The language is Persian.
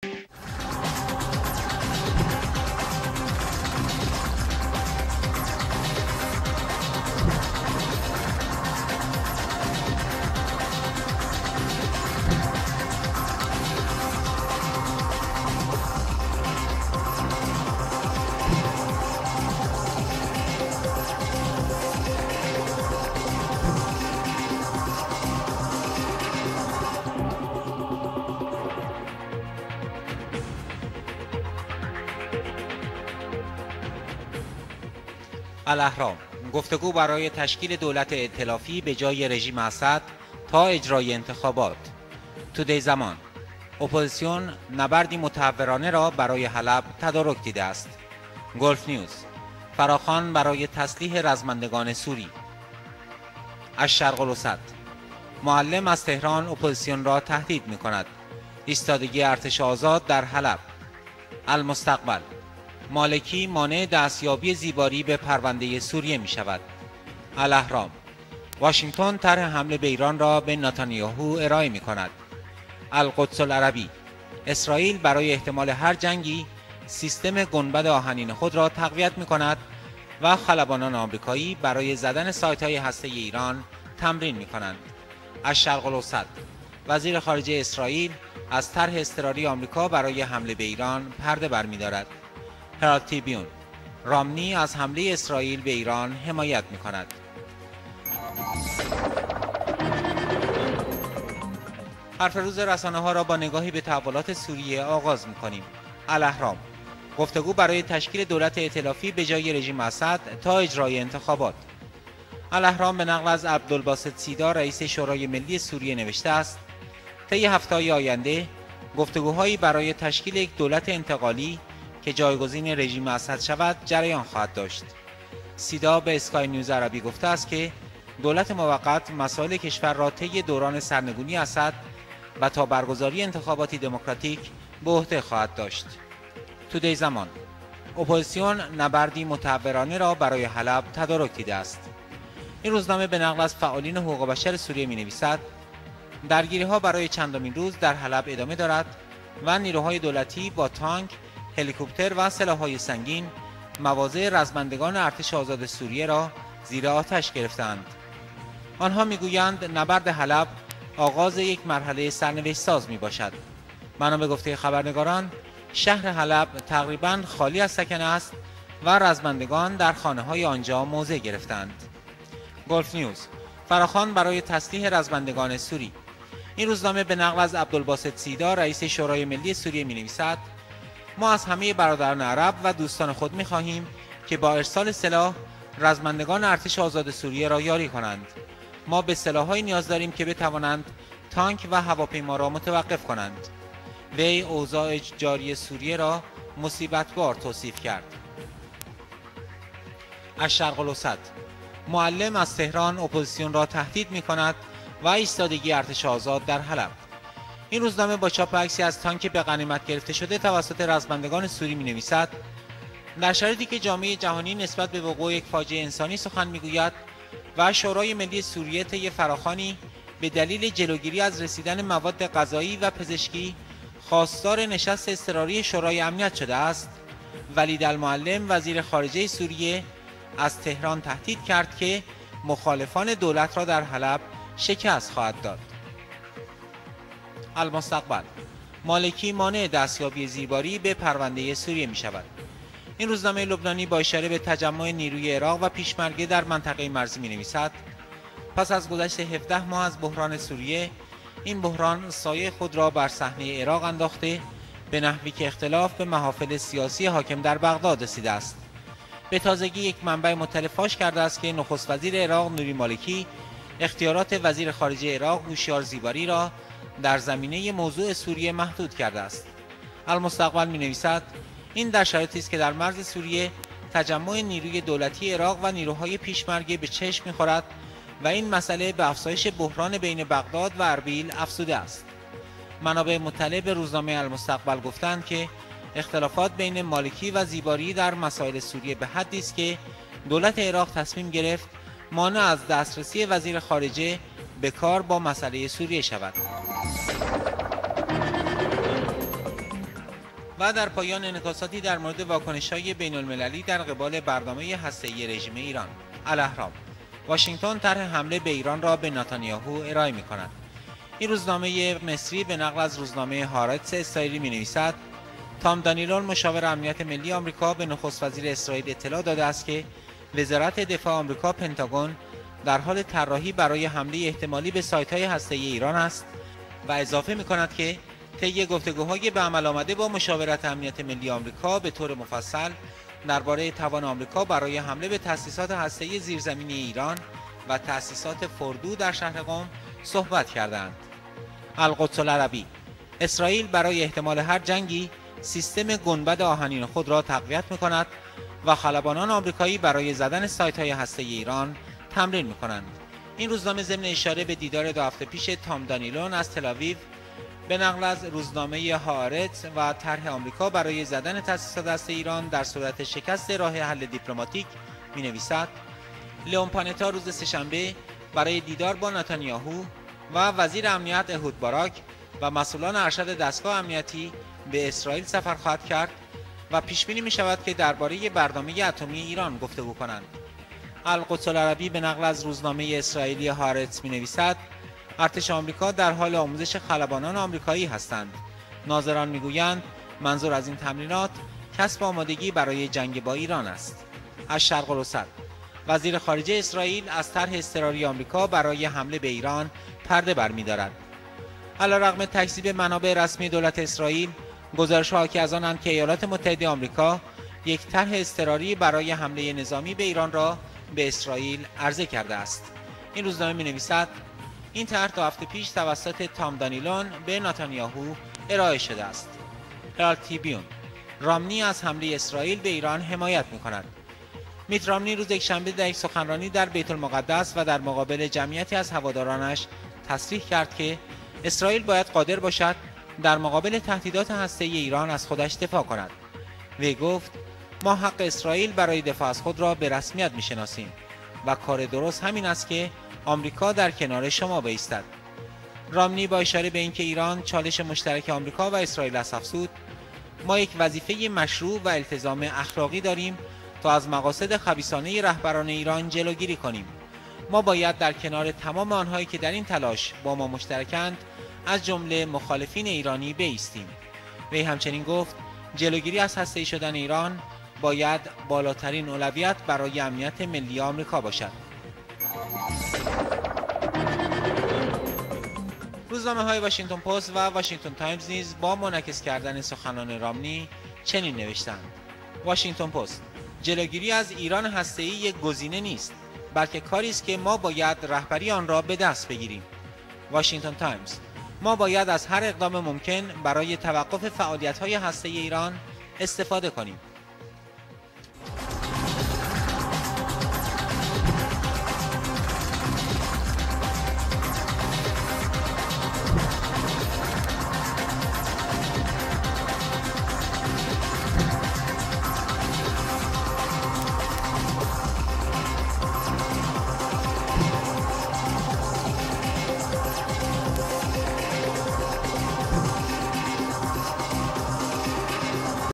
الاهرام: گفتگو برای تشکیل دولت ائتلافی به جای رژیم اسد تا اجرای انتخابات. تودی زمان: اپوزیسیون نبردی متحورانه را برای حلب تدارک دیده است. گلف نیوز: فراخوان برای تسلیح رزمندگان سوری. الشرق الاوسط: معلم از تهران اپوزیسیون را تهدید می کند. ایستادگی ارتش آزاد در حلب. المستقبل: مالکی مانع دستیابی زیباری به پرونده سوریه می شود. الاهرام: واشنگتن طرح حمله به ایران را به نتانیاهو ارائه می کند. القدس العربی: اسرائیل برای احتمال هر جنگی سیستم گنبد آهنین خود را تقویت می کند و خلبانان آمریکایی برای زدن سایت‌های هسته‌ای ایران تمرین می کنند. الشرق الاوسط: وزیر خارجه اسرائیل از طرح اضطراری آمریکا برای حمله به ایران پرده برمی‌دارد. هرالد تریبیون: رامنی از حمله اسرائیل به ایران حمایت می کند. حرف روز رسانه‌ها را با نگاهی به تحولات سوریه آغاز می کنیم. الاهرام: گفتگو برای تشکیل دولت ائتلافی به جای رژیم اسد تا اجرای انتخابات. الاهرام به نقل از عبدالباسط سیدا رئیس شورای ملی سوریه نوشته است: طی هفته‌های آینده گفتگوهایی برای تشکیل یک دولت انتقالی که جایگزین رژیم اسد شود جریان خواهد داشت. سیدا به اسکای نیوز عربی گفته است که دولت موقت مسائل کشور را طی دوران سرنگونی اسد و تا برگزاری انتخاباتی دموکراتیک به عهده خواهد داشت. تودی زمان: اپوزیسیون نبردی متحورانه را برای حلب تدارک دیده است. این روزنامه به نقل از فعالین حقوق بشر سوریه می‌نویسد: درگیری‌ها برای چندمین روز در حلب ادامه دارد و نیروهای دولتی با تانک، هلیکوپتر و سلاح‌های سنگین مواضع رزمندگان ارتش آزاد سوریه را زیر آتش گرفتند. آنها میگویند نبرد حلب آغاز یک مرحله سرنوشت ساز می باشد. بنا به گفته خبرنگاران، شهر حلب تقریباً خالی از سکنه است و رزمندگان در خانه‌های آنجا موضع گرفتند. گلف نیوز: فراخوان برای تسلیح رزمندگان سوری. این روزنامه به نقل از عبدالباسط سیدا رئیس شورای ملی سوریه می‌نویسد: ما از همه برادران عرب و دوستان خود می‌خواهیم که با ارسال سلاح رزمندگان ارتش آزاد سوریه را یاری کنند. ما به سلاح‌هایی نیاز داریم که بتوانند تانک و هواپیما را متوقف کنند. وی اوضاع جاری سوریه را مصیبت‌بار توصیف کرد. الشرق الاوسط: معلم از تهران اپوزیسیون را تهدید می‌کند و ایستادگی ارتش آزاد در حلب. این روزنامه با چاپ عکسی از تانک به غنیمت گرفته شده توسط رزمندگان سوری می‌نویسد: در شرایطی که جامعه جهانی نسبت به وقوع یک فاجعه انسانی سخن می‌گوید و شورای ملی سوریه طی فراخوانی به دلیل جلوگیری از رسیدن مواد غذایی و پزشکی خواستار نشست اضطراری شورای امنیت شده است، ولید المعلم وزیر خارجه سوریه از تهران تهدید کرد که مخالفان دولت را در حلب شکست خواهد داد. المستقبل: مالکی مانع دستیابی زیبایی به پرونده سوریه می شود. این روزنامه لبنانی با اشاره به تجمع نیروی عراق و پیشمرگه در منطقه مرزی می نویسد: پس از گذشت 17 ماه از بحران سوریه، این بحران سایه خود را بر صحنه عراق انداخته به نحوی که اختلاف به محافل سیاسی حاکم در بغداد رسیده است. به تازگی یک منبع مطلع فاش کرده است که نخست وزیر عراق نوری مالکی اختیارات وزیر خارجه عراق هوشیار زیباری را در زمینه موضوع سوریه محدود کرده است. المستقبل می‌نویسد: این در شرایطی است که در مرز سوریه تجمع نیروی دولتی عراق و نیروهای پیشمرگه به چشم می‌خورد و این مسئله به افزایش بحران بین بغداد و اربیل افزوده است. منابع مطلع به روزنامه المستقبل گفتند که اختلافات بین مالکی و زیباری در مسائل سوریه به حدی است که دولت عراق تصمیم گرفت مانع از دسترسی وزیر خارجه به کار با مسئله سوریه شود. و در پایان انعکاساتی در مورد واکنش‌های بین‌المللی در قبال برنامه هسته‌ای رژیم ایران. الاهرام: واشنگتن طرح حمله به ایران را به نتانیاهو ارائه می‌کند. این روزنامه مصری به نقل از روزنامه هارتز اسرائیلی می‌نویسد: تام دانیلون مشاور امنیت ملی آمریکا به نخست وزیر اسرائیل اطلاع داده است که وزارت دفاع آمریکا پنتاگون در حال طراحی برای حمله احتمالی به سایت‌های هسته‌ای ایران است و اضافه می‌کند که طی گفتگوهای به عمل آمده با مشاورت امنیت ملی آمریکا به طور مفصل درباره توان آمریکا برای حمله به تأسیسات هسته‌ای زیرزمینی ایران و تأسیسات فردو در شهر قم صحبت کردند. القدس العربی: اسرائیل برای احتمال هر جنگی سیستم گنبد آهنین خود را تقویت می‌کند و خلبانان آمریکایی برای زدن سایت‌های هسته‌ای ایران تمرین می‌کنند. این روزنامه ضمن اشاره به دیدار 2 هفته پیش تام دانیلون از تل‌آویو به نقل از روزنامه هارتز و طرح آمریکا برای زدن تأسیسات هسته‌ای ایران در صورت شکست راه حل دیپلماتیک می‌نویسد: لئون پانتا روز سه‌شنبه برای دیدار با نتانیاهو و وزیر امنیت اهود باراک و مسئولان ارشد دستگاه امنیتی به اسرائیل سفر خواهد کرد و پیش بینی می شود که درباره برنامه اتمی ایران گفتگو کنند. القدس العربی به نقل از روزنامه اسرائیلی هارتز می نویسد: ارتش آمریکا در حال آموزش خلبانان آمریکایی هستند. ناظران می گویند منظور از این تمرینات کسب آمادگی برای جنگ با ایران است. از شرق الاوسط: وزیر خارجه اسرائیل از طرح اضطراری آمریکا برای حمله به ایران پرده برمی‌دارد. علیرغم تکذیب منابع رسمی دولت اسرائیل، گزارش‌ها حاکی از آنند که ایالات متحده آمریکا یک طرح اضطراری برای حمله نظامی به ایران را به اسرائیل عرضه کرده است. این روزنامه می‌نویسد: این طرح 2 هفته پیش توسط تام دانیلون به نتانیاهو ارائه شده است. هرالد تریبیون: رامنی از حمله اسرائیل به ایران حمایت می‌کند. میت رامنی روز یکشنبه در یک سخنرانی در بیت المقدس و در مقابل جمعیتی از هوادارانش تصریح کرد که اسرائیل باید قادر باشد در مقابل تهدیدات هسته‌ای ایران از خودش دفاع کند. وی گفت: ما حق اسرائیل برای دفاع از خود را به رسمیت می‌شناسیم و کار درست همین است که آمریکا در کنار شما بایستد. رامنی با اشاره به اینکه ایران چالش مشترک آمریکا و اسرائیل است افزود: ما یک وظیفه مشروع و التزام اخلاقی داریم تا از مقاصد خبیثانه رهبران ایران جلوگیری کنیم. ما باید در کنار تمام آنهایی که در این تلاش با ما مشترکند، از جمله مخالفین ایرانی بایستیم. وی همچنین گفت: جلوگیری از هسته‌ای شدن ایران باید بالاترین اولویت برای امنیت ملی آمریکا باشد. روزنامه‌های واشنگتن پست و واشنگتن تایمز نیز با منعکس کردن سخنان رامنی چنین نوشتند: واشنگتن پست: جلوگیری از ایران هسته‌ای یک گزینه نیست، بلکه کاری است که ما باید رهبری آن را به دست بگیریم. واشنگتن تایمز: ما باید از هر اقدام ممکن برای توقف فعالیت‌های هسته‌ای ایران استفاده کنیم.